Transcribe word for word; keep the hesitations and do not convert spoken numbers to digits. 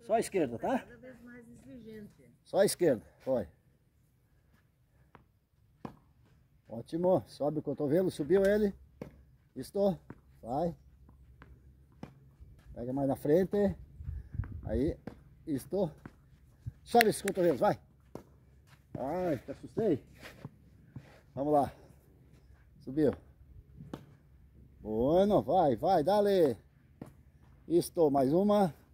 Só a esquerda, tá? Cada vez mais exigente. Só a esquerda, foi. Ótimo, sobe o cotovelo, subiu ele. Estou, vai. Pega mais na frente. Aí, estou. Sobe esses cotovelos, vai. Ai, te assustei. Vamos lá. Subiu. Bueno, vai, vai, dale. Estou, mais uma.